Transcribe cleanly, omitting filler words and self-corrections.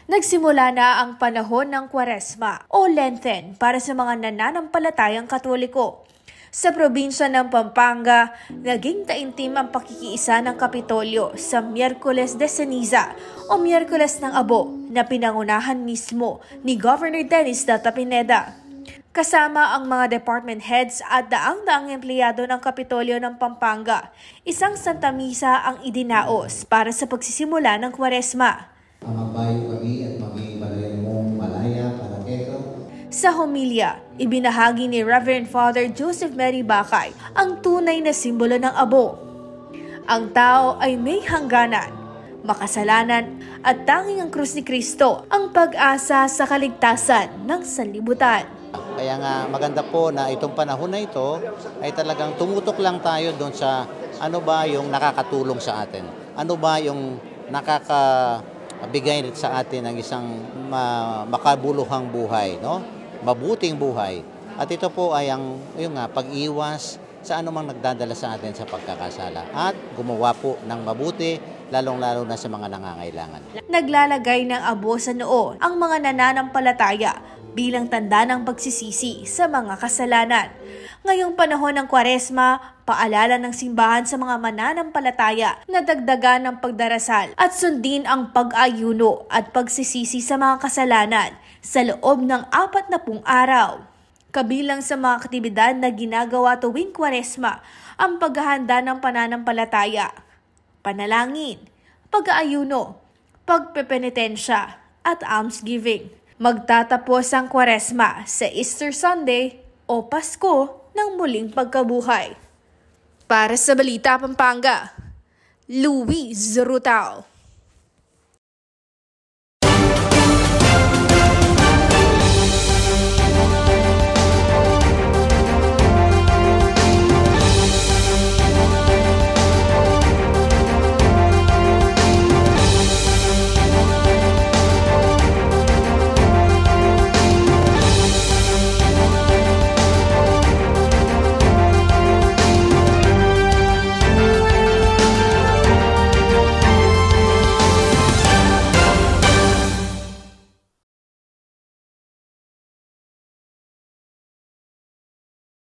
Nagsimula na ang panahon ng Kwaresma o Lenten para sa mga nananampalatayang Katoliko. Sa probinsya ng Pampanga, naging taimtim ang pakikiisa ng Kapitolyo sa Miyerkules de Ceniza o Miyerkules ng Abo na pinangunahan mismo ni Governor Dennis Data Pineda. Kasama ang mga department heads at daang-daang empleyado ng Kapitolyo ng Pampanga, isang Santa Misa ang idinaos para sa pagsisimula ng Kwaresma. Mabayo kami at maging balay mong malaya para keto. Sa homilya, ibinahagi ni Reverend Father Joseph Mary Bacay ang tunay na simbolo ng abo. Ang tao ay may hangganan, makasalanan at tanging ang krus ni Kristo ang pag-asa sa kaligtasan ng sanlibutan. Kaya nga maganda po na itong panahon na ito ay talagang tumutok lang tayo doon sa ano ba yung nakakatulong sa atin. Ano ba yung nakakabigay sa atin ng isang makabuluhang buhay, no? Mabuting buhay. At ito po ay yung pag-iwas sa anumang nagdadala sa atin sa pagkakasala at gumawa po ng mabuti, lalong-lalo na sa mga nangangailangan. Naglalagay ng abo sa noo ang mga nananampalataya bilang tanda ng pagsisisi sa mga kasalanan. Ngayong panahon ng Kwaresma, paalala ng simbahan sa mga mananampalataya na dagdagan ng pagdarasal at sundin ang pag-ayuno at pagsisisi sa mga kasalanan sa loob ng 40 araw. Kabilang sa mga aktibidad na ginagawa tuwing Kwaresma ang paghahanda ng pananampalataya, panalangin, pag-aayuno, pagpepenitensya at almsgiving. Magtatapos ang Kwaresma sa Easter Sunday o Pasko ng muling pagkabuhay. Para sa Balita Pampanga, Luis Rutao.